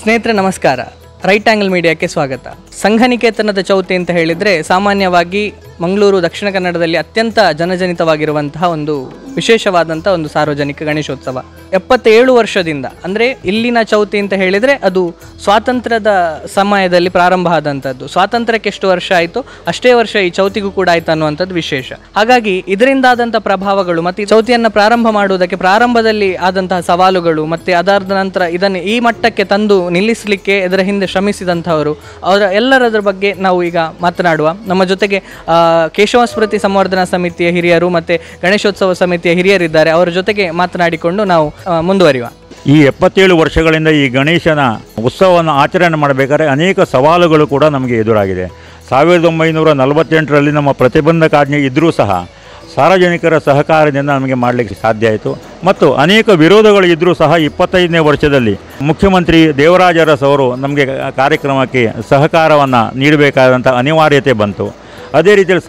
ಸ್ನೇಹಿತರೆ ನಮಸ್ಕಾರ. Right angle ಮೀಡಿಯಾಕ್ಕೆ ಸ್ವಾಗತ. ಸಂಘನಿಕೇತನದ ಚೌತಿ ಅಂತ ಹೇಳಿದರೆ ಸಾಮಾನ್ಯವಾಗಿ ಮಂಗಳೂರು ದಕ್ಷಿಣ ಕನ್ನಡದಲ್ಲಿ ಅತ್ಯಂತ ಜನಜನಿತವಾಗಿರುವಂತಹ ಒಂದು ವಿಶೇಷವಾದಂಥ ಒಂದು ಸಾರ್ವಜನಿಕ ಗಣೇಶೋತ್ಸವ. 77 ವರ್ಷದಿಂದ ಅಂದರೆ ಇಲ್ಲಿನ ಚೌತಿ ಅಂತ ಹೇಳಿದರೆ ಅದು ಸ್ವಾತಂತ್ರ್ಯದ ಸಮಯದಲ್ಲಿ ಪ್ರಾರಂಭ ಆದಂಥದ್ದು. ಸ್ವಾತಂತ್ರ್ಯಕ್ಕೆ ಎಷ್ಟು ವರ್ಷ ಆಯಿತು ಅಷ್ಟೇ ವರ್ಷ ಈ ಚೌತಿಗೂ ಕೂಡ ಆಯಿತು ಅನ್ನುವಂಥದ್ದು ವಿಶೇಷ. ಹಾಗಾಗಿ ಇದರಿಂದಾದಂಥ ಪ್ರಭಾವಗಳು ಮತ್ತು ಈ ಚೌತಿಯನ್ನು ಪ್ರಾರಂಭ ಮಾಡುವುದಕ್ಕೆ ಪ್ರಾರಂಭದಲ್ಲಿ ಆದಂತಹ ಸವಾಲುಗಳು ಮತ್ತು ಅದಾದ ನಂತರ ಇದನ್ನು ಈ ಮಟ್ಟಕ್ಕೆ ತಂದು ನಿಲ್ಲಿಸಲಿಕ್ಕೆ ಇದರ ಹಿಂದೆ ಶ್ರಮಿಸಿದಂಥವರು ಅವರ ಎಲ್ಲರದ್ರ ಬಗ್ಗೆ ನಾವು ಈಗ ಮಾತನಾಡುವ. ನಮ್ಮ ಜೊತೆಗೆ ಕೇಶವ ಸ್ಮೃತಿ ಸಂವರ್ಧನಾ ಸಮಿತಿಯ ಹಿರಿಯರು ಮತ್ತು ಗಣೇಶೋತ್ಸವ ಸಮಿತಿಯ ಹಿರಿಯರಿದ್ದಾರೆ. ಅವರ ಜೊತೆಗೆ ಮಾತನಾಡಿಕೊಂಡು ನಾವು ಮುಂದುವರಿಯುವ. ಈ 77 ವರ್ಷಗಳಿಂದ ಈ ಗಣೇಶನ ಉತ್ಸವವನ್ನು ಆಚರಣೆ ಮಾಡಬೇಕಾದ್ರೆ ಅನೇಕ ಸವಾಲುಗಳು ಕೂಡ ನಮಗೆ ಎದುರಾಗಿದೆ. 1948ರಲ್ಲಿ ನಮ್ಮ ಪ್ರತಿಬಂಧಕಾಜ್ಞೆ ಇದ್ದರೂ ಸಹ ಸಾರ್ವಜನಿಕರ ಸಹಕಾರದಿಂದ ನಮಗೆ ಮಾಡಲಿಕ್ಕೆ ಸಾಧ್ಯ ಆಯಿತು. ಮತ್ತು ಅನೇಕ ವಿರೋಧಗಳು ಇದ್ದರೂ ಸಹ 25ನೇ ವರ್ಷದಲ್ಲಿ ಮುಖ್ಯಮಂತ್ರಿ ದೇವರಾಜ ಅರಸ್ ಅವರು ನಮಗೆ ಕಾರ್ಯಕ್ರಮಕ್ಕೆ ಸಹಕಾರವನ್ನು ನೀಡಬೇಕಾದಂಥ ಅನಿವಾರ್ಯತೆ ಬಂತು. ಅದೇ ರೀತಿಯಲ್ಲಿ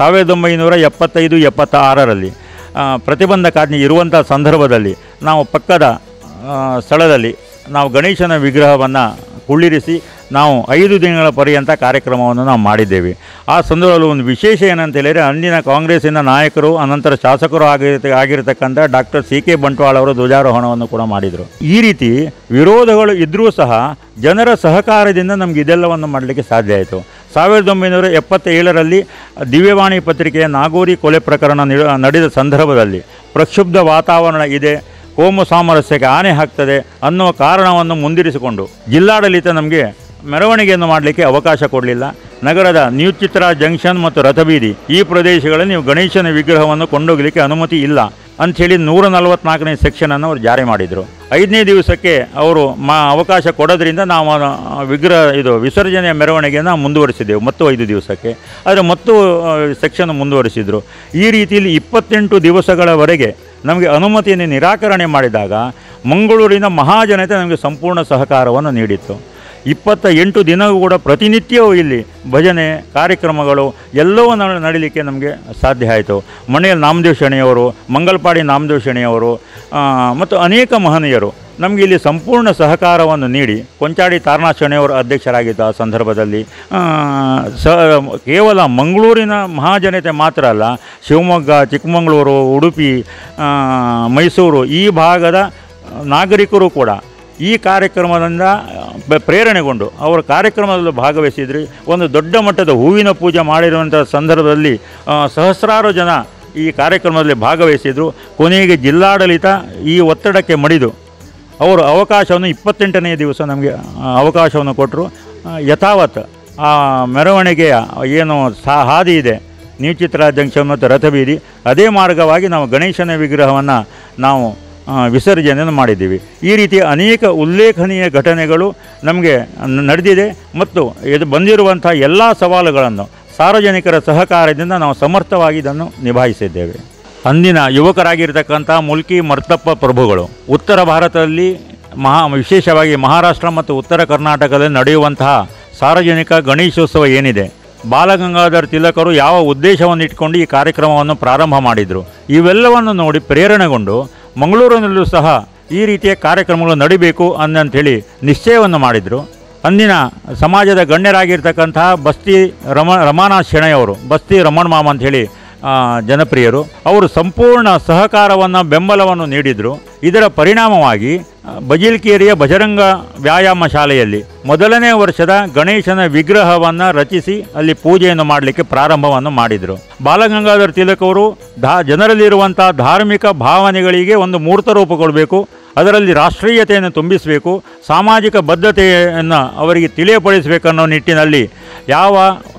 1975-76ರಲ್ಲಿ ಪ್ರತಿಬಂಧಕಾಜ್ಞೆ ಇರುವಂಥ ಸಂದರ್ಭದಲ್ಲಿ ನಾವು ಪಕ್ಕದ ಸ್ಥಳದಲ್ಲಿ ನಾವು ಗಣೇಶನ ವಿಗ್ರಹವನ್ನು ಕುಳ್ಳಿರಿಸಿ ನಾವು 5 ದಿನಗಳ ಪರ್ಯಂತ ಕಾರ್ಯಕ್ರಮವನ್ನು ನಾವು ಮಾಡಿದ್ದೇವೆ. ಆ ಸಂದರ್ಭದಲ್ಲಿ ಒಂದು ವಿಶೇಷ ಏನಂತ ಹೇಳಿದರೆ ಅಂದಿನ ಕಾಂಗ್ರೆಸ್ಸಿನ ನಾಯಕರು ಅನಂತರ ಶಾಸಕರು ಆಗಿರತಕ್ಕಂಥ ಡಾಕ್ಟರ್ CK ಬಂಟ್ವಾಳ ಅವರು ಧ್ವಜಾರೋಹಣವನ್ನು ಕೂಡ ಮಾಡಿದರು. ಈ ರೀತಿ ವಿರೋಧಗಳು ಇದ್ದರೂ ಸಹ ಜನರ ಸಹಕಾರದಿಂದ ನಮಗೆ ಇದೆಲ್ಲವನ್ನು ಮಾಡಲಿಕ್ಕೆ ಸಾಧ್ಯ ಆಯಿತು. 1977ರಲ್ಲಿ ದಿವ್ಯವಾಣಿ ಪತ್ರಿಕೆಯ ನಾಗೋರಿ ಕೊಲೆ ಪ್ರಕರಣ ನಡೆದ ಸಂದರ್ಭದಲ್ಲಿ ಪ್ರಕ್ಷುಬ್ಧ ವಾತಾವರಣ ಇದೆ, ಕೋಮು ಸಾಮರಸ್ಯಕ್ಕೆ ಹಾನಿ ಆಗ್ತದೆ ಅನ್ನುವ ಕಾರಣವನ್ನು ಮುಂದಿರಿಸಿಕೊಂಡು ಜಿಲ್ಲಾಡಳಿತ ನಮಗೆ ಮೆರವಣಿಗೆಯನ್ನು ಮಾಡಲಿಕ್ಕೆ ಅವಕಾಶ ಕೊಡಲಿಲ್ಲ. ನಗರದ ನ್ಯೂ ಚಿತ್ರ ಜಂಕ್ಷನ್ ಮತ್ತು ರಥಬೀದಿ ಈ ಪ್ರದೇಶಗಳಲ್ಲಿ ನೀವು ಗಣೇಶನ ವಿಗ್ರಹವನ್ನು ಕೊಂಡೋಗಲಿಕ್ಕೆ ಅನುಮತಿ ಇಲ್ಲ ಅಂಥೇಳಿ 144ನೇ ಸೆಕ್ಷನನ್ನು ಅವರು ಜಾರಿ ಮಾಡಿದರು. 5ನೇ ದಿವಸಕ್ಕೆ ಅವರು ಅವಕಾಶ ಕೊಡೋದ್ರಿಂದ ನಾವು ವಿಸರ್ಜನೆಯ ಮೆರವಣಿಗೆಯನ್ನು ಮುಂದುವರಿಸಿದ್ದೆವು ಮತ್ತು 5 ದಿವಸಕ್ಕೆ. ಆದರೆ ಮತ್ತು ಸೆಕ್ಷನ್ ಮುಂದುವರಿಸಿದರು. ಈ ರೀತಿಯಲ್ಲಿ 28 ದಿವಸಗಳವರೆಗೆ ನಮಗೆ ಅನುಮತಿಯನ್ನು ನಿರಾಕರಣೆ ಮಾಡಿದಾಗ ಮಂಗಳೂರಿನ ಮಹಾಜನತೆ ನಮಗೆ ಸಂಪೂರ್ಣ ಸಹಕಾರವನ್ನು ನೀಡಿತ್ತು. 28 ದಿನವೂ ಕೂಡ ಪ್ರತಿನಿತ್ಯವೂ ಇಲ್ಲಿ ಭಜನೆ ಕಾರ್ಯಕ್ರಮಗಳು ಎಲ್ಲವೂ ನಡೀಲಿಕ್ಕೆ ನಮಗೆ ಸಾಧ್ಯ ಆಯಿತು. ಮನೆಯಲ್ಲಿ ನಾಮದೇವ್ ಶೆಣಿಯವರು, ಮಂಗಲ್ಪಾಡಿ ನಾಮದೇವ್ ಶೆಣಿಯವರು ಮತ್ತು ಅನೇಕ ಮಹನೀಯರು ನಮಗೆ ಇಲ್ಲಿ ಸಂಪೂರ್ಣ ಸಹಕಾರವನ್ನು ನೀಡಿ ಕೊಂಚಾಡಿ ತಾರನಾಥ್ ಶೆಣಿಯವರು ಅಧ್ಯಕ್ಷರಾಗಿದ್ದ ಆ ಸಂದರ್ಭದಲ್ಲಿ ಕೇವಲ ಮಂಗಳೂರಿನ ಮಹಾಜನತೆ ಮಾತ್ರ ಅಲ್ಲ, ಶಿವಮೊಗ್ಗ, ಚಿಕ್ಕಮಗಳೂರು, ಉಡುಪಿ, ಮೈಸೂರು ಈ ಭಾಗದ ನಾಗರಿಕರು ಕೂಡ ಈ ಕಾರ್ಯಕ್ರಮದಿಂದ ಪ್ರೇರಣೆಗೊಂಡು ಅವರ ಕಾರ್ಯಕ್ರಮದಲ್ಲಿ ಭಾಗವಹಿಸಿದ್ರಿ. ಒಂದು ದೊಡ್ಡ ಮಟ್ಟದ ಹೂವಿನ ಪೂಜೆ ಮಾಡಿರುವಂಥ ಸಂದರ್ಭದಲ್ಲಿ ಸಹಸ್ರಾರು ಜನ ಈ ಕಾರ್ಯಕ್ರಮದಲ್ಲಿ ಭಾಗವಹಿಸಿದರು. ಕೊನೆಗೆ ಜಿಲ್ಲಾಡಳಿತ ಈ ಒತ್ತಡಕ್ಕೆ ಮಣಿದು ಅವರು ಅವಕಾಶವನ್ನು 28ನೇ ದಿವಸ ನಮಗೆ ಅವಕಾಶವನ್ನು ಕೊಟ್ಟರು. ಯಥಾವತ್ ಆ ಮೆರವಣಿಗೆಯ ಏನು ಹಾದಿ ಇದೆ ನ್ಯೂ ಚಿತ್ರ ಜಂಕ್ಷನ್ ಮತ್ತು ರಥಬೀದಿ ಅದೇ ಮಾರ್ಗವಾಗಿ ನಾವು ಗಣೇಶನ ವಿಗ್ರಹವನ್ನು ನಾವು ವಿಸರ್ಜನೆಯನ್ನು ಮಾಡಿದ್ದೀವಿ. ಈ ರೀತಿ ಅನೇಕ ಉಲ್ಲೇಖನೀಯ ಘಟನೆಗಳು ನಮಗೆ ನಡೆದಿದೆ ಮತ್ತು ಇದು ಬಂದಿರುವಂಥ ಎಲ್ಲ ಸವಾಲುಗಳನ್ನು ಸಾರ್ವಜನಿಕರ ಸಹಕಾರದಿಂದ ನಾವು ಸಮರ್ಥವಾಗಿ ಇದನ್ನು ನಿಭಾಯಿಸಿದ್ದೇವೆ. ಅಂದಿನ ಯುವಕರಾಗಿರ್ತಕ್ಕಂಥ ಮುಲ್ಕಿ ಮರ್ತಪ್ಪ ಪ್ರಭುಗಳು ಉತ್ತರ ಭಾರತದಲ್ಲಿ ವಿಶೇಷವಾಗಿ ಮಹಾರಾಷ್ಟ್ರ ಮತ್ತು ಉತ್ತರ ಕರ್ನಾಟಕದಲ್ಲಿ ನಡೆಯುವಂತಹ ಸಾರ್ವಜನಿಕ ಗಣೇಶೋತ್ಸವ ಏನಿದೆ, ಬಾಲಗಂಗಾಧರ್ ತಿಲಕರು ಯಾವ ಉದ್ದೇಶವನ್ನು ಇಟ್ಕೊಂಡು ಈ ಕಾರ್ಯಕ್ರಮವನ್ನು ಪ್ರಾರಂಭ ಮಾಡಿದರು, ಇವೆಲ್ಲವನ್ನು ನೋಡಿ ಪ್ರೇರಣೆಗೊಂಡು ಮಂಗಳೂರಿನಲ್ಲೂ ಸಹ ಈ ರೀತಿಯ ಕಾರ್ಯಕ್ರಮಗಳು ನಡಿಬೇಕು ಅಂಥೇಳಿ ನಿಶ್ಚಯವನ್ನು ಮಾಡಿದರು. ಅಂದಿನ ಸಮಾಜದ ಗಣ್ಯರಾಗಿರ್ತಕ್ಕಂತಹ ಬಸ್ತಿ ರಮಾನಾಥ್ ಶೆಣೆಯವರು, ಬಸ್ತಿ ರಮಣ ಮಾಮ ಅಂಥೇಳಿ ಜನಪ್ರಿಯರು, ಅವರು ಸಂಪೂರ್ಣ ಸಹಕಾರವನ್ನು ಬೆಂಬಲವನ್ನು ನೀಡಿದರು. ಇದರ ಪರಿಣಾಮವಾಗಿ ಬಜಿಲ್ಕೇರಿಯ ಬಜರಂಗ ವ್ಯಾಯಾಮ ಶಾಲೆಯಲ್ಲಿ 1ನೇ ವರ್ಷದ ಗಣೇಶನ ವಿಗ್ರಹವನ್ನು ರಚಿಸಿ ಅಲ್ಲಿ ಪೂಜೆಯನ್ನು ಮಾಡಲಿಕ್ಕೆ ಪ್ರಾರಂಭವನ್ನು ಮಾಡಿದರು. ಬಾಲಗಂಗಾಧರ್ ತಿಲಕ್ ಅವರು ಜನರಲ್ಲಿರುವಂಥ ಧಾರ್ಮಿಕ ಭಾವನೆಗಳಿಗೆ ಒಂದು ಮೂರ್ತ ರೂಪ ಕೊಡಬೇಕು, ಅದರಲ್ಲಿ ರಾಷ್ಟ್ರೀಯತೆಯನ್ನು ತುಂಬಿಸಬೇಕು, ಸಾಮಾಜಿಕ ಬದ್ಧತೆಯನ್ನು ಅವರಿಗೆ ತಿಳಿಯಪಡಿಸಬೇಕನ್ನೋ ನಿಟ್ಟಿನಲ್ಲಿ ಯಾವ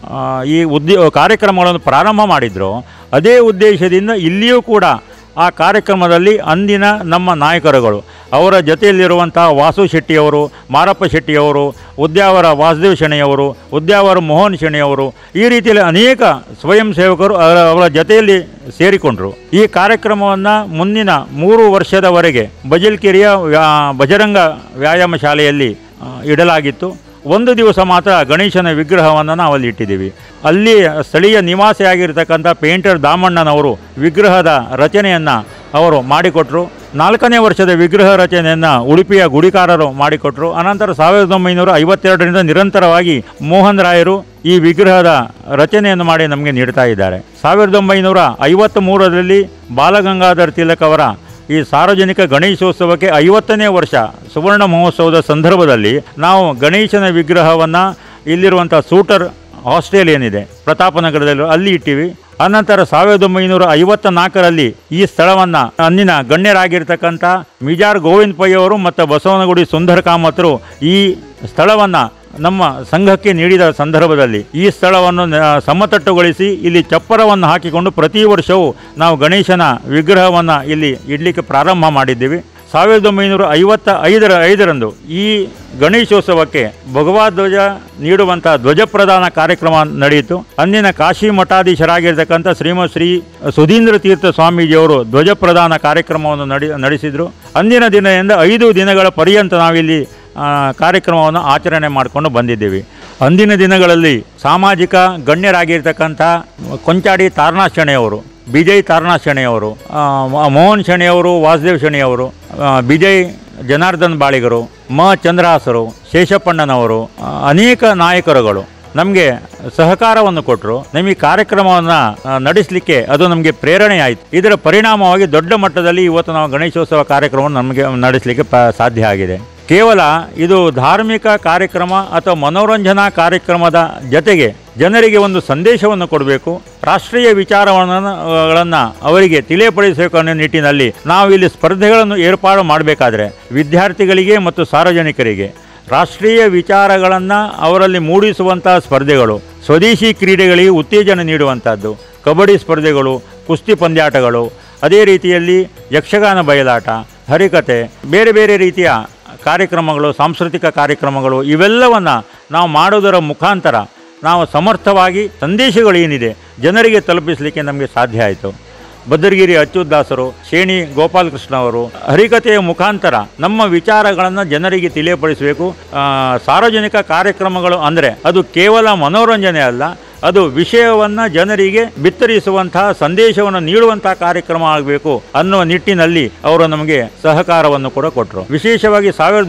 ಈ ಕಾರ್ಯಕ್ರಮಗಳನ್ನು ಪ್ರಾರಂಭ ಮಾಡಿದ್ರೋ ಅದೇ ಉದ್ದೇಶದಿಂದ ಇಲ್ಲಿಯೂ ಕೂಡ ಆ ಕಾರ್ಯಕ್ರಮದಲ್ಲಿ ಅಂದಿನ ನಮ್ಮ ನಾಯಕರುಗಳು ಅವರ ಜೊತೆಯಲ್ಲಿರುವಂಥ ವಾಸು ಶೆಟ್ಟಿಯವರು, ಮಾರಪ್ಪ ಶೆಟ್ಟಿಯವರು, ಉದ್ಯಾವರ ವಾಸುದೇವ್ ಶೆಣಿಯವರು, ಉದ್ಯಾವರ ಮೋಹನ್ ಶೆಣಿಯವರು ಈ ರೀತಿಯಲ್ಲಿ ಅನೇಕ ಸ್ವಯಂ ಸೇವಕರು ಅವರ ಜೊತೆಯಲ್ಲಿ ಸೇರಿಕೊಂಡರು. ಈ ಕಾರ್ಯಕ್ರಮವನ್ನು ಮುಂದಿನ 3 ವರ್ಷದವರೆಗೆ ಬಜಿಲ್ಕೆರೆಯ ಬಜರಂಗ ವ್ಯಾಯಾಮ ಶಾಲೆಯಲ್ಲಿ ಇಡಲಾಗಿತ್ತು. 1 ದಿವಸ ಮಾತ್ರ ಗಣೇಶನ ವಿಗ್ರಹವನ್ನು ನಾವು ಅಲ್ಲಿ ಇಟ್ಟಿದ್ದೀವಿ. ಅಲ್ಲಿ ಸ್ಥಳೀಯ ನಿವಾಸಿಯಾಗಿರ್ತಕ್ಕಂಥ ಪೇಂಟರ್ ದಾಮಣ್ಣನವರು ವಿಗ್ರಹದ ರಚನೆಯನ್ನು ಅವರು ಮಾಡಿಕೊಟ್ಟರು. 4ನೇ ವರ್ಷದ ವಿಗ್ರಹ ರಚನೆಯನ್ನು ಉಡುಪಿಯ ಗುಡಿಕಾರರು ಮಾಡಿಕೊಟ್ರು. ಅನಂತರ 1952ರಿಂದ ನಿರಂತರವಾಗಿ ಮೋಹನ್ ರಾಯರು ಈ ವಿಗ್ರಹದ ರಚನೆಯನ್ನು ಮಾಡಿ ನಮಗೆ ನೀಡ್ತಾ ಇದ್ದಾರೆ. 1953ರಲ್ಲಿ ಬಾಲಗಂಗಾಧರ್ ತಿಲಕ್ ಅವರ ಈ ಸಾರ್ವಜನಿಕ ಗಣೇಶೋತ್ಸವಕ್ಕೆ 50ನೇ ವರ್ಷ ಸುವರ್ಣ ಮಹೋತ್ಸವದ ಸಂದರ್ಭದಲ್ಲಿ ನಾವು ಗಣೇಶನ ವಿಗ್ರಹವನ್ನು ಇಲ್ಲಿರುವಂಥ ಸೂಟರ್ ಹಾಸ್ಟೆಲ್ ಏನಿದೆ ಪ್ರತಾಪನಗರದಲ್ಲಿ ಅಲ್ಲಿ ಇಟ್ಟಿವಿ. ಅನಂತರ 1954ರಲ್ಲಿ ಈ ಸ್ಥಳವನ್ನು ಅಂದಿನ ಗಣ್ಯರಾಗಿರ್ತಕ್ಕಂಥ ಮಿಜಾರ್ ಗೋವಿಂದ ಪೈ ಅವರು ಮತ್ತು ಬಸವನಗುಡಿ ಸುಂದರ ಕಾಮತ್ರು ಈ ಸ್ಥಳವನ್ನು ನಮ್ಮ ಸಂಘಕ್ಕೆ ನೀಡಿದ ಸಂದರ್ಭದಲ್ಲಿ ಈ ಸ್ಥಳವನ್ನು ಸಮತಟ್ಟುಗೊಳಿಸಿ ಇಲ್ಲಿ ಚಪ್ಪರವನ್ನು ಹಾಕಿಕೊಂಡು ಪ್ರತಿ ವರ್ಷವೂ ನಾವು ಗಣೇಶನ ವಿಗ್ರಹವನ್ನು ಇಲ್ಲಿ ಇಡಲಿಕ್ಕೆ ಪ್ರಾರಂಭ ಮಾಡಿದ್ದೀವಿ. 1955ರಂದು ಈ ಗಣೇಶೋತ್ಸವಕ್ಕೆ ಭಗವಾ ಧ್ವಜ ನೀಡುವಂಥ ಧ್ವಜ ಪ್ರದಾನ ಕಾರ್ಯಕ್ರಮ ನಡೆಯಿತು. ಅಂದಿನ ಕಾಶಿ ಮಠಾಧೀಶರಾಗಿರ್ತಕ್ಕಂಥ ಶ್ರೀ ಸುಧೀಂದ್ರ ತೀರ್ಥ ಸ್ವಾಮೀಜಿಯವರು ಧ್ವಜ ಪ್ರದಾನ ಕಾರ್ಯಕ್ರಮವನ್ನು ನಡೆಸಿದರು. ಅಂದಿನ ದಿನದಿಂದ 5 ದಿನಗಳ ಪರ್ಯಂತ ನಾವಿಲ್ಲಿ ಕಾರ್ಯಕ್ರಮವನ್ನು ಆಚರಣೆ ಮಾಡಿಕೊಂಡು ಬಂದಿದ್ದೀವಿ. ಅಂದಿನ ದಿನಗಳಲ್ಲಿ ಸಾಮಾಜಿಕ ಗಣ್ಯರಾಗಿರ್ತಕ್ಕಂಥ ಕೊಂಚಾಡಿ ತಾರನಾಥ್ ಶೆಣೆಯವರು, ಬಿಜಯ್ ತಾರನಾಥ್ ಶೆಣೆಯವರು, ಮೋಹನ್ ಶೆಣೆಯವರು, ವಾಸುದೇವ್ ಶೆಣೆಯವರು, ಬಿಜಯ್ ಜನಾರ್ದನ್ ಬಾಳಿಗರು, ಚಂದ್ರಹಾಸರು, ಶೇಷಪ್ಪಣ್ಣನವರು, ಅನೇಕ ನಾಯಕರುಗಳು ನಮಗೆ ಸಹಕಾರವನ್ನು ಕೊಟ್ಟರು. ನಮಗೆ ಕಾರ್ಯಕ್ರಮವನ್ನು ನಡೆಸಲಿಕ್ಕೆ ಅದು ನಮಗೆ ಪ್ರೇರಣೆ ಆಯಿತು. ಇದರ ಪರಿಣಾಮವಾಗಿ ದೊಡ್ಡ ಮಟ್ಟದಲ್ಲಿ ಇವತ್ತು ನಾವು ಗಣೇಶೋತ್ಸವ ಕಾರ್ಯಕ್ರಮವನ್ನು ನಮಗೆ ನಡೆಸಲಿಕ್ಕೆ ಸಾಧ್ಯ ಆಗಿದೆ. ಕೇವಲ ಇದು ಧಾರ್ಮಿಕ ಕಾರ್ಯಕ್ರಮ ಅಥವಾ ಮನೋರಂಜನಾ ಕಾರ್ಯಕ್ರಮದ ಜೊತೆಗೆ ಜನರಿಗೆ ಒಂದು ಸಂದೇಶವನ್ನು ಕೊಡಬೇಕು, ರಾಷ್ಟ್ರೀಯ ವಿಚಾರಗಳನ್ನು ಅವರಿಗೆ ತಿಳಿಯಪಡಿಸಬೇಕು ಅನ್ನೋ ನಿಟ್ಟಿನಲ್ಲಿ ನಾವು ಇಲ್ಲಿ ಸ್ಪರ್ಧೆಗಳನ್ನು ಏರ್ಪಾಡು ಮಾಡಬೇಕಾದ್ರೆ ವಿದ್ಯಾರ್ಥಿಗಳಿಗೆ ಮತ್ತು ಸಾರ್ವಜನಿಕರಿಗೆ ರಾಷ್ಟ್ರೀಯ ವಿಚಾರಗಳನ್ನು ಅವರಲ್ಲಿ ಮೂಡಿಸುವಂಥ ಸ್ಪರ್ಧೆಗಳು, ಸ್ವದೇಶಿ ಕ್ರೀಡೆಗಳಿಗೆ ಉತ್ತೇಜನ ನೀಡುವಂಥದ್ದು, ಕಬಡ್ಡಿ ಸ್ಪರ್ಧೆಗಳು, ಕುಸ್ತಿ ಪಂದ್ಯಾಟಗಳು, ಅದೇ ರೀತಿಯಲ್ಲಿ ಯಕ್ಷಗಾನ ಬಯಲಾಟ, ಹರಿಕತೆ, ಬೇರೆ ಬೇರೆ ರೀತಿಯ ಕಾರ್ಯಕ್ರಮಗಳು, ಸಾಂಸ್ಕೃತಿಕ ಕಾರ್ಯಕ್ರಮಗಳು ಇವೆಲ್ಲವನ್ನು ನಾವು ಮಾಡೋದರ ಮುಖಾಂತರ ನಾವು ಸಮರ್ಥವಾಗಿ ಸಂದೇಶಗಳೇನಿದೆ ಜನರಿಗೆ ತಲುಪಿಸಲಿಕ್ಕೆ ನಮಗೆ ಸಾಧ್ಯ ಆಯಿತು. ಭದ್ರಗಿರಿ ಅಚ್ಯುತದಾಸರು, ಶೇಣಿ ಗೋಪಾಲಕೃಷ್ಣ ಅವರು ಹರಿಕತೆಯ ಮುಖಾಂತರ ನಮ್ಮ ವಿಚಾರಗಳನ್ನು ಜನರಿಗೆ ತಿಳಿಯಪಡಿಸಬೇಕು. ಸಾರ್ವಜನಿಕ ಕಾರ್ಯಕ್ರಮಗಳು ಅಂದರೆ ಅದು ಕೇವಲ ಮನೋರಂಜನೆ ಅಲ್ಲ, ಅದು ವಿಷಯವನ್ನು ಜನರಿಗೆ ಬಿತ್ತರಿಸುವಂತಹ ಸಂದೇಶವನ್ನು ನೀಡುವಂತಹ ಕಾರ್ಯಕ್ರಮ ಆಗಬೇಕು ಅನ್ನುವ ನಿಟ್ಟಿನಲ್ಲಿ ಅವರು ನಮಗೆ ಸಹಕಾರವನ್ನು ಕೂಡ ಕೊಟ್ಟರು. ವಿಶೇಷವಾಗಿ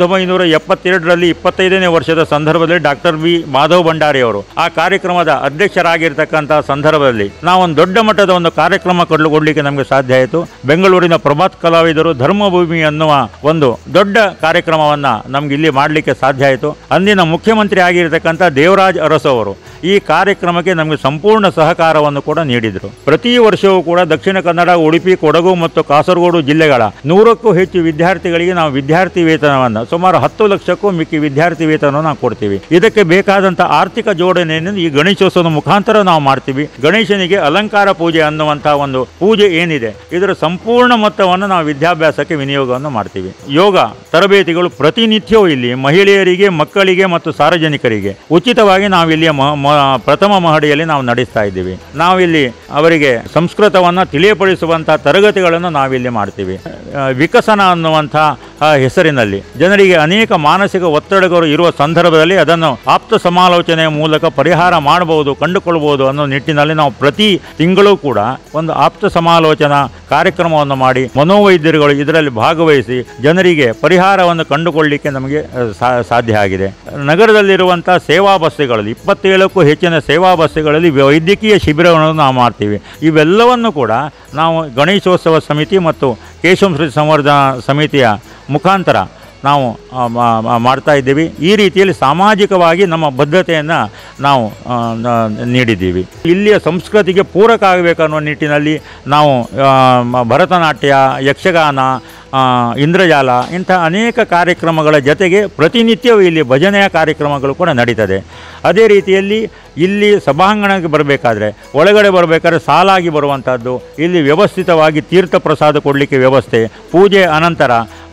1972ರಲ್ಲಿ 25ನೇ ವರ್ಷದ ಸಂದರ್ಭದಲ್ಲಿ ಡಾಕ್ಟರ್ ಬಿ ಮಾಧವ್ ಭಂಡಾರಿ ಅವರು ಆ ಕಾರ್ಯಕ್ರಮದ ಅಧ್ಯಕ್ಷರಾಗಿರ್ತಕ್ಕಂಥ ಸಂದರ್ಭದಲ್ಲಿ ನಾವೊಂದು ದೊಡ್ಡ ಮಟ್ಟದ ಒಂದು ಕಾರ್ಯಕ್ರಮ ಕೊಡಲಿಕ್ಕೆ ನಮಗೆ ಸಾಧ್ಯ ಆಯಿತು. ಬೆಂಗಳೂರಿನ ಪ್ರಭಾತ್ ಕಲಾವಿದರು ಧರ್ಮಭೂಮಿ ಅನ್ನುವ ಒಂದು ದೊಡ್ಡ ಕಾರ್ಯಕ್ರಮವನ್ನು ನಮ್ಗೆ ಇಲ್ಲಿ ಮಾಡಲಿಕ್ಕೆ ಸಾಧ್ಯ ಆಯಿತು. ಅಂದಿನ ಮುಖ್ಯಮಂತ್ರಿ ಆಗಿರತಕ್ಕಂಥ ದೇವರಾಜ್ ಅರಸು ಅವರು ಈ ಕಾರ್ಯಕ್ರಮಕ್ಕೆ ನಮಗೆ ಸಂಪೂರ್ಣ ಸಹಕಾರವನ್ನು ಕೂಡ ನೀಡಿದರು. ಪ್ರತಿ ವರ್ಷವೂ ಕೂಡ ದಕ್ಷಿಣ ಕನ್ನಡ, ಉಡುಪಿ, ಕೊಡಗು ಮತ್ತು ಕಾಸರಗೋಡು ಜಿಲ್ಲೆಗಳ 100ಕ್ಕೂ ಹೆಚ್ಚು ವಿದ್ಯಾರ್ಥಿಗಳಿಗೆ ನಾವು ವಿದ್ಯಾರ್ಥಿ ವೇತನವನ್ನು ಸುಮಾರು 10 ಲಕ್ಷಕ್ಕೂ ಮಿಕ್ಕಿ ವಿದ್ಯಾರ್ಥಿ ವೇತನವನ್ನು ನಾವು ಕೊಡ್ತೀವಿ. ಇದಕ್ಕೆ ಬೇಕಾದಂಥ ಆರ್ಥಿಕ ಜೋಡಣೆಯನ್ನು ಈ ಗಣೇಶೋತ್ಸವದ ಮುಖಾಂತರ ನಾವು ಮಾಡ್ತೀವಿ. ಗಣೇಶನಿಗೆ ಅಲಂಕಾರ ಪೂಜೆ ಅನ್ನುವಂಥ ಒಂದು ಪೂಜೆ ಏನಿದೆ ಇದರ ಸಂಪೂರ್ಣ ಮೊತ್ತವನ್ನು ನಾವು ವಿದ್ಯಾಭ್ಯಾಸಕ್ಕೆ ವಿನಿಯೋಗವನ್ನು ಮಾಡ್ತೀವಿ. ಯೋಗ ತರಬೇತಿಗಳು ಪ್ರತಿನಿತ್ಯವೂ ಇಲ್ಲಿ ಮಹಿಳೆಯರಿಗೆ, ಮಕ್ಕಳಿಗೆ ಮತ್ತು ಸಾರ್ವಜನಿಕರಿಗೆ ಉಚಿತವಾಗಿ ನಾವಿಲ್ಲಿ ಪ್ರಥಮ ಮಹಡಿಯಲ್ಲಿ ನಾವು ನಡೆಸ್ತಾ ಇದ್ದೀವಿ. ನಾವಿಲ್ಲಿ ಅವರಿಗೆ ಸಂಸ್ಕೃತವನ್ನು ತಿಳಿಯಪಡಿಸುವಂಥ ತರಗತಿಗಳನ್ನು ನಾವಿಲ್ಲಿ ಮಾಡ್ತೀವಿ. ವಿಕಸನ ಅನ್ನುವಂಥ ಹೆಸರಿನಲ್ಲಿ ಜನರಿಗೆ ಅನೇಕ ಮಾನಸಿಕ ಒತ್ತಡಗಳು ಇರುವ ಸಂದರ್ಭದಲ್ಲಿ ಅದನ್ನು ಆಪ್ತ ಸಮಾಲೋಚನೆಯ ಮೂಲಕ ಪರಿಹಾರ ಮಾಡಬಹುದು, ಕಂಡುಕೊಳ್ಳಬಹುದು ಅನ್ನೋ ನಿಟ್ಟಿನಲ್ಲಿ ನಾವು ಪ್ರತಿ ತಿಂಗಳೂ ಕೂಡ ಒಂದು ಆಪ್ತ ಸಮಾಲೋಚನಾ ಕಾರ್ಯಕ್ರಮವನ್ನು ಮಾಡಿ ಮನೋವೈದ್ಯರುಗಳು ಇದರಲ್ಲಿ ಭಾಗವಹಿಸಿ ಜನರಿಗೆ ಪರಿಹಾರವನ್ನು ಕಂಡುಕೊಳ್ಳಲಿಕ್ಕೆ ನಮಗೆ ಸಾಧ್ಯ ಆಗಿದೆ. ನಗರದಲ್ಲಿರುವಂಥ ಸೇವಾ ಬಸ್ಸುಗಳಲ್ಲಿ 27ಕ್ಕೂ ಹೆಚ್ಚಿನ ಸೇವಾ ಬಸ್ಸುಗಳಲ್ಲಿ ವೈದ್ಯಕೀಯ ಶಿಬಿರವನ್ನು ನಾವು ಮಾಡ್ತೀವಿ. ಇವೆಲ್ಲವನ್ನು ಕೂಡ ನಾವು ಗಣೇಶೋತ್ಸವ ಸಮಿತಿ ಮತ್ತು ಕೇಶವ ಸಂವರ್ಧನಾ ಸಮಿತಿಯ ಮುಖಾಂತರ ನಾವು ಮಾಡ್ತಾ ಇದ್ದೀವಿ. ಈ ರೀತಿಯಲ್ಲಿ ಸಾಮಾಜಿಕವಾಗಿ ನಮ್ಮ ಬದ್ಧತೆಯನ್ನು ನಾವು ನೀಡಿದ್ದೀವಿ. ಇಲ್ಲಿಯ ಸಂಸ್ಕೃತಿಗೆ ಪೂರಕ ಆಗಬೇಕನ್ನೋ ನಿಟ್ಟಿನಲ್ಲಿ ನಾವು ಭರತನಾಟ್ಯ, ಯಕ್ಷಗಾನ, ಇಂದ್ರಜಾಲ ಇಂಥ ಅನೇಕ ಕಾರ್ಯಕ್ರಮಗಳ ಜೊತೆಗೆ ಪ್ರತಿನಿತ್ಯವೂ ಇಲ್ಲಿ ಭಜನೆಯ ಕಾರ್ಯಕ್ರಮಗಳು ಕೂಡ ನಡೀತದೆ. ಅದೇ ರೀತಿಯಲ್ಲಿ ಇಲ್ಲಿ ಸಭಾಂಗಣಕ್ಕೆ ಬರಬೇಕಾದ್ರೆ, ಒಳಗಡೆ ಬರಬೇಕಾದ್ರೆ ಸಾಲಾಗಿ ಬರುವಂಥದ್ದು, ಇಲ್ಲಿ ವ್ಯವಸ್ಥಿತವಾಗಿ ತೀರ್ಥ ಪ್ರಸಾದ ಕೊಡಲಿಕ್ಕೆ ವ್ಯವಸ್ಥೆ, ಪೂಜೆ ಅನಂತರ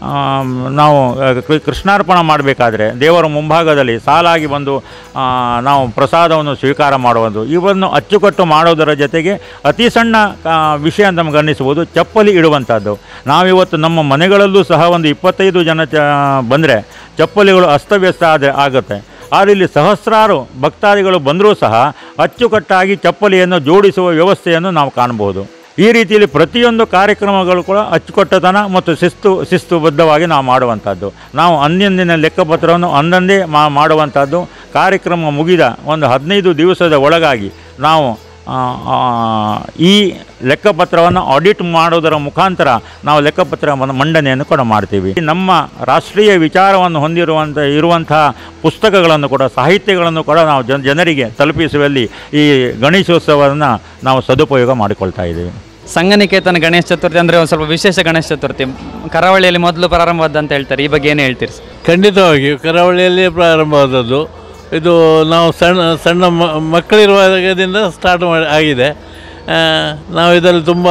ನಾವು ಕೃಷ್ಣಾರ್ಪಣ ಮಾಡಬೇಕಾದ್ರೆ ದೇವರ ಮುಂಭಾಗದಲ್ಲಿ ಸಾಲಾಗಿ ಬಂದು ನಾವು ಪ್ರಸಾದವನ್ನು ಸ್ವೀಕಾರ ಮಾಡುವುದು, ಇವನ್ನು ಅಚ್ಚುಕಟ್ಟು ಮಾಡೋದರ ಜೊತೆಗೆ ಅತಿ ಸಣ್ಣ ವಿಷಯ ನಮಗೆ ಅನ್ನಿಸುವುದು ಚಪ್ಪಲಿ ಇಡುವಂಥದ್ದು. ನಾವಿವತ್ತು ನಮ್ಮ ಮನೆಗಳಲ್ಲೂ ಸಹ ಒಂದು 25 ಜನ ಬಂದರೆ ಚಪ್ಪಲಿಗಳು ಅಸ್ತವ್ಯಸ್ತ ಆಗುತ್ತೆ. ಆದರೆ ಇಲ್ಲಿ ಸಹಸ್ರಾರು ಭಕ್ತಾದಿಗಳು ಬಂದರೂ ಸಹ ಅಚ್ಚುಕಟ್ಟಾಗಿ ಚಪ್ಪಲಿಯನ್ನು ಜೋಡಿಸುವ ವ್ಯವಸ್ಥೆಯನ್ನು ನಾವು ಕಾಣಬಹುದು. ಈ ರೀತಿಯಲ್ಲಿ ಪ್ರತಿಯೊಂದು ಕಾರ್ಯಕ್ರಮಗಳು ಕೂಡ ಅಚ್ಚುಕಟ್ಟತನ ಮತ್ತು ಶಿಸ್ತುಬದ್ಧವಾಗಿ ನಾವು ಮಾಡುವಂಥದ್ದು. ನಾವು ಅಂದಿನ ಲೆಕ್ಕಪತ್ರವನ್ನು ಅಂದಂದೇ ಮಾಡುವಂಥದ್ದು. ಕಾರ್ಯಕ್ರಮ ಮುಗಿದ ಒಂದು 15 ದಿವಸದ ಒಳಗಾಗಿ ನಾವು ಈ ಲೆಕ್ಕಪತ್ರವನ್ನು ಆಡಿಟ್ ಮಾಡೋದರ ಮುಖಾಂತರ ನಾವು ಲೆಕ್ಕಪತ್ರ ಮಂಡನೆಯನ್ನು ಕೂಡ ಮಾಡ್ತೀವಿ. ನಮ್ಮ ರಾಷ್ಟ್ರೀಯ ವಿಚಾರವನ್ನು ಇರುವಂತಹ ಪುಸ್ತಕಗಳನ್ನು ಕೂಡ ಸಾಹಿತ್ಯಗಳನ್ನು ಕೂಡ ನಾವು ಜನರಿಗೆ ತಲುಪಿಸುವಲ್ಲಿ ಈ ಗಣೇಶೋತ್ಸವವನ್ನು ನಾವು ಸದುಪಯೋಗ ಮಾಡಿಕೊಳ್ತಾ ಇದ್ದೀವಿ. ಸಂಘನಿಕೇತನ ಗಣೇಶ ಚತುರ್ಥಿ ಅಂದರೆ ಒಂದು ಸ್ವಲ್ಪ ವಿಶೇಷ ಗಣೇಶ ಚತುರ್ಥಿ ಕರಾವಳಿಯಲ್ಲಿ ಮೊದಲು ಪ್ರಾರಂಭವಾದಂತ ಹೇಳ್ತಾರೆ. ಈ ಬಗ್ಗೆ ಏನು ಹೇಳ್ತೀರಿ? ಖಂಡಿತವಾಗಿಯೂ ಕರಾವಳಿಯಲ್ಲಿ ಪ್ರಾರಂಭವಾದದ್ದು. ಇದು ನಾವು ಸಣ್ಣ ಮಕ್ಕಳಿರುವಾಗದಿಂದ ಸ್ಟಾರ್ಟ್ ಆಗಿದೆ. ನಾವು ಇದರಲ್ಲಿ ತುಂಬ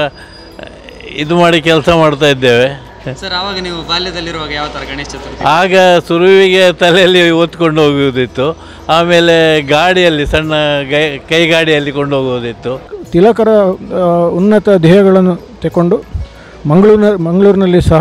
ಇದು ಮಾಡಿ ಕೆಲಸ ಮಾಡ್ತಾ ಇದ್ದೇವೆ. ಸರ್, ಆವಾಗ ನೀವು ಬಾಲ್ಯದಲ್ಲಿರುವಾಗ ಯಾವ ಥರ ಗಣೇಶ ಚತುರ್ಥಿ? ಆಗ ಸುರುವಿಗೆ ತಲೆಯಲ್ಲಿ ಹೊತ್ಕೊಂಡು ಹೋಗುವುದಿತ್ತು. ಆಮೇಲೆ ಗಾಡಿಯಲ್ಲಿ ಸಣ್ಣ ಕೈ ಗಾಡಿಯಲ್ಲಿ ಕೊಂಡು ಹೋಗುವುದಿತ್ತು. ತಿಲಕರ ಉನ್ನತ ಧ್ಯೇಯಗಳನ್ನು ತಗೊಂಡು ಮಂಗಳೂರಿನಲ್ಲಿ ಸಹ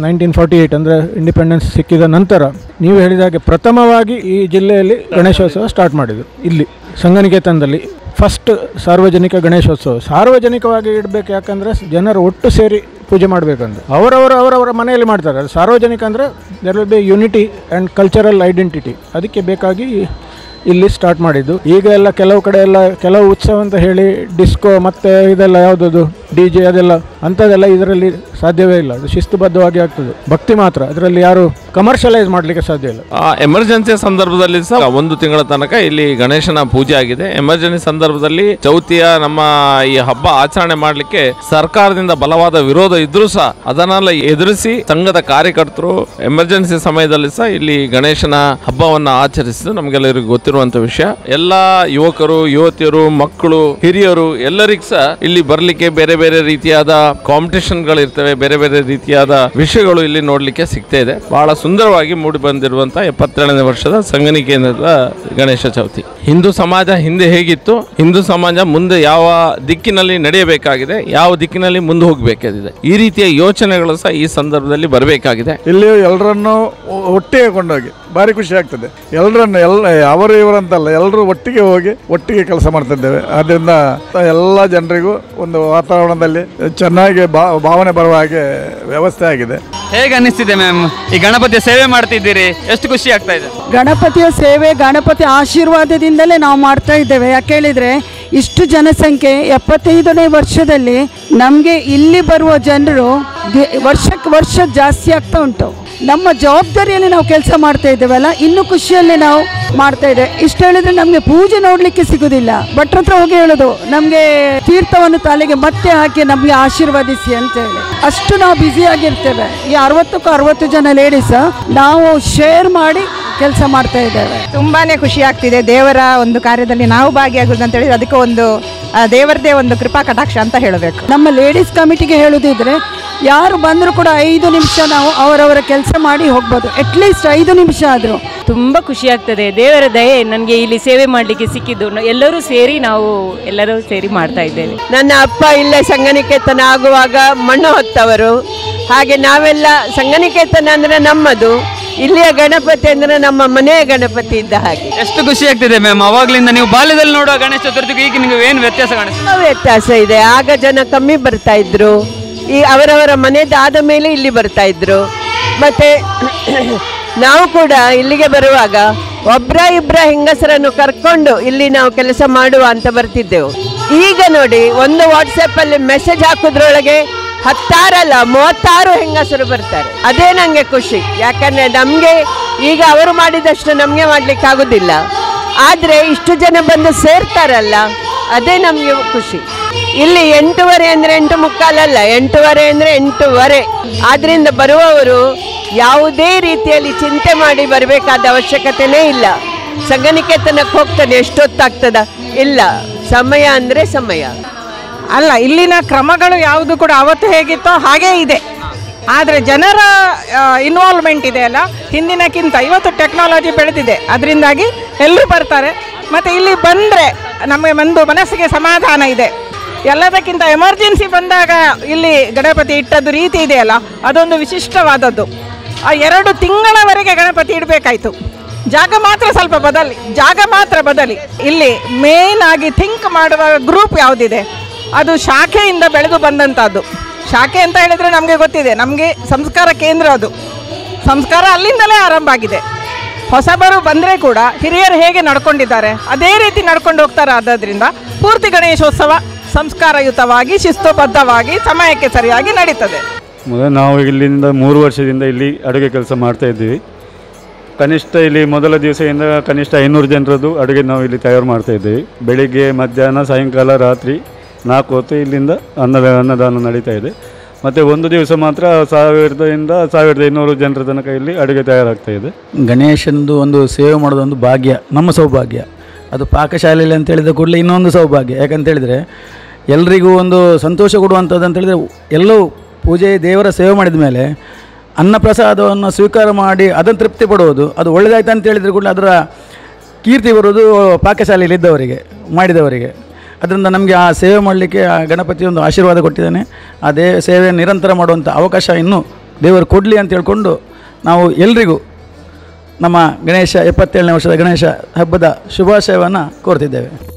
1948 ಅಂದರೆ ಇಂಡಿಪೆಂಡೆನ್ಸ್ ಸಿಕ್ಕಿದ ನಂತರ ನೀವು ಹೇಳಿದ ಹಾಗೆ ಪ್ರಥಮವಾಗಿ ಈ ಜಿಲ್ಲೆಯಲ್ಲಿ ಗಣೇಶೋತ್ಸವ ಸ್ಟಾರ್ಟ್ ಮಾಡಿದರು. ಇಲ್ಲಿ ಸಂಘನಿಕೇತನದಲ್ಲಿ ಫಸ್ಟ್ ಸಾರ್ವಜನಿಕ ಗಣೇಶೋತ್ಸವ. ಸಾರ್ವಜನಿಕವಾಗಿ ಇಡಬೇಕು, ಯಾಕಂದರೆ ಜನರು ಒಟ್ಟು ಸೇರಿ ಪೂಜೆ ಮಾಡಬೇಕಂದ್ರೆ ಅವರವರ ಮನೆಯಲ್ಲಿ ಮಾಡ್ತಾರೆ. ಅದು ಸಾರ್ವಜನಿಕ ಅಂದರೆ there will be unity and cultural identity. ಅದಕ್ಕೆ ಬೇಕಾಗಿ ಇಲ್ಲಿ ಸ್ಟಾರ್ಟ್ ಮಾಡಿದ್ದು. ಈಗ ಎಲ್ಲ ಕೆಲವು ಕಡೆ ಎಲ್ಲ ಕೆಲವು ಉತ್ಸವ ಅಂತ ಹೇಳಿ ಡಿಸ್ಕೋ ಮತ್ತು ಇದೆಲ್ಲ ಯಾವುದದು DJ ಅದೆಲ್ಲ ಅಂಥದ್ದೆಲ್ಲ ಇದರಲ್ಲಿ ಸಾಧ್ಯವೇ ಇಲ್ಲ. ಅದು ಶಿಸ್ತುಬದ್ಧವಾಗಿ ಆಗ್ತದೆ, ಭಕ್ತಿ ಮಾತ್ರ. ಅದರಲ್ಲಿ ಯಾರು ಕಮರ್ಷಿಯಲೈಸ್ ಮಾಡಲಿಕ್ಕೆ ಸಾಧ್ಯ ಇಲ್ಲ. ಎಮರ್ಜೆನ್ಸಿ ಸಂದರ್ಭದಲ್ಲಿ ಸಹ 1 ತಿಂಗಳ ತನಕ ಇಲ್ಲಿ ಗಣೇಶನ ಪೂಜೆ ಆಗಿದೆ. ಎಮರ್ಜೆನ್ಸಿ ಸಂದರ್ಭದಲ್ಲಿ ಚೌತಿಯ ನಮ್ಮ ಈ ಹಬ್ಬ ಆಚರಣೆ ಮಾಡಲಿಕ್ಕೆ ಸರ್ಕಾರದಿಂದ ಬಲವಾದ ವಿರೋಧ ಇದ್ರೂ ಸಹ ಅದನ್ನೆಲ್ಲ ಎದುರಿಸಿ ಸಂಘದ ಕಾರ್ಯಕರ್ತರು ಎಮರ್ಜೆನ್ಸಿ ಸಮಯದಲ್ಲಿ ಸಹ ಇಲ್ಲಿ ಗಣೇಶನ ಹಬ್ಬವನ್ನು ಆಚರಿಸಿದ್ದು ನಮಗೆಲ್ಲರಿಗೂ ಗೊತ್ತಿರುವಂತ ವಿಷಯ. ಎಲ್ಲ ಯುವಕರು, ಯುವತಿಯರು, ಮಕ್ಕಳು, ಹಿರಿಯರು ಎಲ್ಲರಿಗೂ ಸಹ ಇಲ್ಲಿ ಬರಲಿಕ್ಕೆ ಬೇರೆ ಬೇರೆ ರೀತಿಯಾದ ಕಾಂಪಿಟೇಷನ್ಗಳು ಇರ್ತವೆ, ಬೇರೆ ಬೇರೆ ರೀತಿಯಾದ ವಿಷಯಗಳು ಇಲ್ಲಿ ನೋಡ್ಲಿಕ್ಕೆ ಸಿಗ್ತಾ ಇದೆ. ಬಹಳ ಸುಂದರವಾಗಿ ಮೂಡಿ ಬಂದಿರುವಂತಹ 77ನೇ ವರ್ಷದ ಸಂಘನಿಕೇತನದ ಗಣೇಶ ಚೌತಿ. ಹಿಂದೂ ಸಮಾಜ ಹಿಂದೆ ಹೇಗಿತ್ತು, ಹಿಂದೂ ಸಮಾಜ ಮುಂದೆ ಯಾವ ದಿಕ್ಕಿನಲ್ಲಿ ನಡೆಯಬೇಕಾಗಿದೆ, ಯಾವ ದಿಕ್ಕಿನಲ್ಲಿ ಮುಂದೆ ಹೋಗಬೇಕಾಗಿದೆ, ಈ ರೀತಿಯ ಯೋಚನೆಗಳು ಸಹ ಈ ಸಂದರ್ಭದಲ್ಲಿ ಬರಬೇಕಾಗಿದೆ. ಇಲ್ಲಿ ಎಲ್ಲರನ್ನು ಒಟ್ಟಿಗೆ ಕೊಂಡೋಗಿ ಭಾರಿ ಖುಷಿ ಆಗ್ತದೆ. ಎಲ್ಲರನ್ನು ಅವರು ಇವರಂತಲ್ಲ, ಎಲ್ಲರೂ ಒಟ್ಟಿಗೆ ಹೋಗಿ ಒಟ್ಟಿಗೆ ಕೆಲಸ ಮಾಡ್ತಿದ್ದೇವೆ. ಆದ್ದರಿಂದ ಎಲ್ಲ ಜನರಿಗೂ ಒಂದು ವಾತಾವರಣದಲ್ಲಿ ಚೆನ್ನಾಗಿ ಭಾವನೆ ಬರುವ ಹಾಗೆ ವ್ಯವಸ್ಥೆ ಆಗಿದೆ. ಹೇಗೆ ಅನಿಸ್ತಿದೆ ಮ್ಯಾಮ್, ಈ ಗಣಪತಿಯ ಸೇವೆ ಮಾಡ್ತಿದ್ದೀರಿ, ಎಷ್ಟು ಖುಷಿ ಆಗ್ತಾ ಇದೆ? ಗಣಪತಿಯ ಸೇವೆ ಗಣಪತಿ ಆಶೀರ್ವಾದದಿಂದಲೇ ನಾವು ಮಾಡ್ತಾ ಇದ್ದೇವೆ. ಯಾಕೆ ಹೇಳಿದ್ರೆ ಇಷ್ಟು ಜನಸಂಖ್ಯೆ 75ನೇ ವರ್ಷದಲ್ಲಿ ನಮಗೆ ಇಲ್ಲಿ ಬರುವ ಜನರು ವರ್ಷಕ್ಕೆ ವರ್ಷ ಜಾಸ್ತಿ ಆಗ್ತಾ ಉಂಟು. ನಮ್ಮ ಜವಾಬ್ದಾರಿಯಲ್ಲಿ ನಾವು ಕೆಲಸ ಮಾಡ್ತಾ ಇದ್ದೇವಲ್ಲ, ಇನ್ನು ಖುಷಿಯಲ್ಲಿ ನಾವು ಮಾಡ್ತಾ ಇದ್ದೇವೆ. ಇಷ್ಟು ಹೇಳಿದ್ರೆ ನಮಗೆ ಪೂಜೆ ನೋಡ್ಲಿಕ್ಕೆ ಸಿಗುದಿಲ್ಲ. ಭಟ್ರ ಹತ್ರ ಹೋಗಿ ಹೇಳೋದು, ನಮಗೆ ತೀರ್ಥವನ್ನು ತಲೆಗೆ ಮತ್ತೆ ಹಾಕಿ ನಮಗೆ ಆಶೀರ್ವದಿಸಿ ಅಂತ ಹೇಳಿ. ಅಷ್ಟು ನಾವು ಬ್ಯುಸಿ ಆಗಿರ್ತೇವೆ. ಈ 60ಕ್ಕೂ 60 ಜನ ಲೇಡೀಸ್ ನಾವು ಶೇರ್ ಮಾಡಿ ಕೆಲಸ ಮಾಡ್ತಾ ಇದ್ದೇವೆ. ತುಂಬಾನೇ ಖುಷಿ ಆಗ್ತಿದೆ. ದೇವರ ಒಂದು ಕಾರ್ಯದಲ್ಲಿ ನಾವು ಭಾಗಿಯಾಗುವುದು ಅಂತ ಹೇಳಿ ಅದಕ್ಕೆ ಒಂದು ದೇವರದೇ ಒಂದು ಕೃಪಾ ಕಟಾಕ್ಷ ಅಂತ ಹೇಳಬೇಕು. ನಮ್ಮ ಲೇಡೀಸ್ ಕಮಿಟಿಗೆ ಹೇಳುದಿದ್ರೆ ಯಾರು ಬಂದರೂ ಕೂಡ 5 ನಿಮಿಷ ನಾವು ಅವರವರ ಕೆಲಸ ಮಾಡಿ ಹೋಗ್ಬೋದು. ಅಟ್ಲೀಸ್ಟ್ 5 ನಿಮಿಷ ಆದರೂ. ತುಂಬ ಖುಷಿ ಆಗ್ತದೆ. ದೇವರ ದಯೆ ನನಗೆ ಇಲ್ಲಿ ಸೇವೆ ಮಾಡಲಿಕ್ಕೆ ಸಿಕ್ಕಿದ್ದು. ಎಲ್ಲರೂ ಸೇರಿ ಮಾಡ್ತಾ ಇದ್ದೇವೆ. ನನ್ನ ಅಪ್ಪ ಇಲ್ಲೇ ಸಂಘನಿಕೇತನ ಆಗುವಾಗ ಮಣ್ಣು ಹೊತ್ತವರು. ಹಾಗೆ ನಾವೆಲ್ಲ ಸಂಘನಿಕೇತನ ಅಂದರೆ ನಮ್ಮದು, ಇಲ್ಲಿಯ ಗಣಪತಿ ಅಂದರೆ ನಮ್ಮ ಮನೆಯ ಗಣಪತಿ ಇದ್ದ ಹಾಗೆ. ಎಷ್ಟು ಖುಷಿ ಆಗ್ತಿದೆ ಮ್ಯಾಮ್, ಅವಾಗ್ಲಿಂದ ನೀವು ಬಾಲ್ಯದಲ್ಲಿ ನೋಡುವ ಗಣೇಶ ಚತುರ್ಥಿಗೆ ಈಗ ನಿಮಗೆ ಏನು ವ್ಯತ್ಯಾಸ ಕಾಣಿಸ್ತದೆ? ವ್ಯತ್ಯಾಸ ಇದೆ. ಆಗ ಜನ ಕಮ್ಮಿ ಬರ್ತಾ ಇದ್ರು, ಈ ಅವರವರ ಮನೆದಾದ ಮೇಲೆ ಇಲ್ಲಿ ಬರ್ತಾ ಇದ್ರು. ಮತ್ತೆ ನಾವು ಕೂಡ ಇಲ್ಲಿಗೆ ಬರುವಾಗ ಇಬ್ಬರ ಹೆಂಗಸರನ್ನು ಕರ್ಕೊಂಡು ಇಲ್ಲಿ ನಾವು ಕೆಲಸ ಮಾಡುವ ಅಂತ ಬರ್ತಿದ್ದೆವು. ಈಗ ನೋಡಿ, ಒಂದು ವಾಟ್ಸಪ್ಪಲ್ಲಿ ಮೆಸೇಜ್ ಹಾಕೋದ್ರೊಳಗೆ 16 ಅಲ್ಲ 36 ಹೆಂಗಸರು ಬರ್ತಾರೆ. ಅದೇ ನನಗೆ ಖುಷಿ. ಯಾಕಂದರೆ ನಮಗೆ ಈಗ ಅವರು ಮಾಡಿದಷ್ಟು ನಮಗೆ ಮಾಡಲಿಕ್ಕೆ ಆಗೋದಿಲ್ಲ. ಆದರೆ ಇಷ್ಟು ಜನ ಬಂದು ಸೇರ್ತಾರಲ್ಲ, ಅದೇ ನಮಗೆ ಖುಷಿ. ಇಲ್ಲಿ 8:15 ಅಂದರೆ 8:45 ಅಲ್ಲ, 8:15 ಅಂದರೆ 8:15. ಆದ್ದರಿಂದ ಬರುವವರು ಯಾವುದೇ ರೀತಿಯಲ್ಲಿ ಚಿಂತೆ ಮಾಡಿ ಬರಬೇಕಾದ ಅವಶ್ಯಕತೆನೇ ಇಲ್ಲ. ಸಂಘನಿಕೇತನಕ್ಕೆ ಹೋಗ್ತಾನೆ ಎಷ್ಟೊತ್ತಾಗ್ತದ? ಇಲ್ಲ, ಸಮಯ ಅಂದರೆ ಸಮಯ ಅಲ್ಲ. ಇಲ್ಲಿನ ಕ್ರಮಗಳು ಯಾವುದು ಕೂಡ ಅವತ್ತು ಹೇಗಿತ್ತೋ ಹಾಗೇ ಇದೆ. ಆದರೆ ಜನರ ಇನ್ವಾಲ್ವ್ಮೆಂಟ್ ಇದೆ ಅಲ್ಲ, ಹಿಂದಿನಕ್ಕಿಂತ ಇವತ್ತು ಟೆಕ್ನಾಲಜಿ ಬೆಳೆದಿದೆ. ಅದರಿಂದಾಗಿ ಎಲ್ಲರೂ ಬರ್ತಾರೆ. ಮತ್ತು ಇಲ್ಲಿ ಬಂದರೆ ನಮಗೆ ಮನಸ್ಸಿಗೆ ಸಮಾಧಾನ ಇದೆ. ಎಲ್ಲದಕ್ಕಿಂತ ಎಮರ್ಜೆನ್ಸಿ ಬಂದಾಗ ಇಲ್ಲಿ ಗಣಪತಿ ಇಟ್ಟದ್ದು ರೀತಿ ಇದೆಯಲ್ಲ, ಅದೊಂದು ವಿಶಿಷ್ಟವಾದದ್ದು. ಆ 2 ತಿಂಗಳವರೆಗೆ ಗಣಪತಿ ಇಡಬೇಕಾಯ್ತು. ಜಾಗ ಮಾತ್ರ ಸ್ವಲ್ಪ ಬದಲಿ. ಇಲ್ಲಿ ಮೇನ್ ಆಗಿ ಥಿಂಕ್ ಮಾಡುವ ಗ್ರೂಪ್ ಯಾವುದಿದೆ ಅದು ಶಾಖೆಯಿಂದ ಬೆಳೆದು ಬಂದಂಥದ್ದು. ಶಾಖೆ ಅಂತ ಹೇಳಿದರೆ ನಮಗೆ ಗೊತ್ತಿದೆ, ನಮಗೆ ಸಂಸ್ಕಾರ ಕೇಂದ್ರ ಅದು. ಸಂಸ್ಕಾರ ಅಲ್ಲಿಂದಲೇ ಆರಂಭ ಆಗಿದೆ. ಹೊಸಬರು ಬಂದರೆ ಕೂಡ ಹಿರಿಯರು ಹೇಗೆ ನಡ್ಕೊಂಡಿದ್ದಾರೆ ಅದೇ ರೀತಿ ನಡ್ಕೊಂಡು ಹೋಗ್ತಾರೆ. ಆದ್ದರಿಂದ ಪೂರ್ತಿ ಗಣೇಶೋತ್ಸವ ಸಂಸ್ಕಾರಯುತವಾಗಿ ಶಿಸ್ತುಬದ್ಧವಾಗಿ ಸಮಯಕ್ಕೆ ಸರಿಯಾಗಿ ನಡೀತದೆ. ಮೊದಲು ನಾವು ಇಲ್ಲಿಂದ 3 ವರ್ಷದಿಂದ ಇಲ್ಲಿ ಅಡುಗೆ ಕೆಲಸ ಮಾಡ್ತಾ ಇದ್ದೀವಿ. ಕನಿಷ್ಠ ಇಲ್ಲಿ ಮೊದಲ ದಿವಸದಿಂದ ಕನಿಷ್ಠ 500 ಜನರದ್ದು ಅಡುಗೆ ನಾವು ಇಲ್ಲಿ ತಯಾರು ಮಾಡ್ತಾ ಇದ್ದೀವಿ. ಬೆಳಿಗ್ಗೆ, ಮಧ್ಯಾಹ್ನ, ಸಾಯಂಕಾಲ, ರಾತ್ರಿ 4 ಹೊತ್ತು ಇಲ್ಲಿಂದ ಅನ್ನದಾನ ನಡೀತಾ ಇದೆ. ಮತ್ತು ಒಂದು ದಿವಸ ಮಾತ್ರ 1000ರಿಂದ 1500 ಜನರ ತನಕ ಇಲ್ಲಿ ಅಡುಗೆ ತಯಾರಾಗ್ತಾ ಇದೆ. ಗಣೇಶನದು ಒಂದು ಸೇವೆ ಮಾಡೋದೊಂದು ಭಾಗ್ಯ, ನಮ್ಮ ಸೌಭಾಗ್ಯ. ಅದು ಪಾಕಶಾಲೆಯಲ್ಲಿ ಅಂತ ಹೇಳಿದ ಕೂಡಲೇ ಇನ್ನೊಂದು ಸೌಭಾಗ್ಯ. ಯಾಕಂತೇಳಿದರೆ ಎಲ್ರಿಗೂ ಒಂದು ಸಂತೋಷ ಕೊಡುವಂಥದ್ದು ಅಂತೇಳಿದರೆ, ಎಲ್ಲವೂ ಪೂಜೆ ದೇವರ ಸೇವೆ ಮಾಡಿದ ಮೇಲೆ ಅನ್ನಪ್ರಸಾದವನ್ನು ಸ್ವೀಕಾರ ಮಾಡಿ ಅದನ್ನು ತೃಪ್ತಿ ಪಡುವುದು, ಅದು ಒಳ್ಳೆಯದಾಯ್ತು ಅಂತ ಹೇಳಿದರೆ ಕೂಡ ಅದರ ಕೀರ್ತಿ ಬರೋದು ಪಾಕಶಾಲೆಯಲ್ಲಿ ಇದ್ದವರಿಗೆ, ಮಾಡಿದವರಿಗೆ. ಅದರಿಂದ ನಮಗೆ ಆ ಸೇವೆ ಮಾಡಲಿಕ್ಕೆ ಆ ಗಣಪತಿ ಒಂದು ಆಶೀರ್ವಾದ ಕೊಟ್ಟಿದ್ದಾನೆ. ಅದೇ ಸೇವೆ ನಿರಂತರ ಮಾಡುವಂಥ ಅವಕಾಶ ಇನ್ನೂ ದೇವರು ಕೊಡಲಿ ಅಂತ ಹೇಳ್ಕೊಂಡು ನಾವು ಎಲ್ರಿಗೂ ನಮ್ಮ ಗಣೇಶ 77ನೇ ವರ್ಷದ ಗಣೇಶ ಹಬ್ಬದ ಶುಭಾಶಯವನ್ನು ಕೋರ್ತಿದ್ದೇವೆ.